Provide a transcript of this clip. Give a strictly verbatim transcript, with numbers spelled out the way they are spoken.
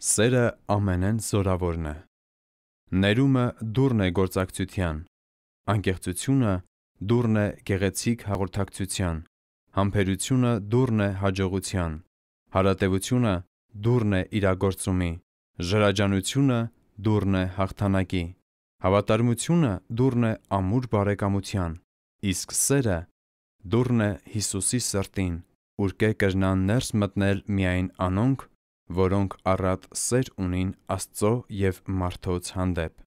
Սերը ամենեն զորավորն է։ Ներումը դուռն է գործակցության, անկեղծությունը դուռն է գեղեցիկ հաղորդակցության, համբերությունը դուռն է հաջողության, հարատևությունը դուռն է իրագործումի, ժրաջանությունը դուռն է հաղթանակի, հավատարմությունը դուռն է ամուր բարեկամության, իսկ սերը դուռն է Հիսուսի սրտին, ուրկե կրնան ներս մտնել միայն անոնք, որոնք առատ սեր ունին Աստծո և մարդոց հանդեպ։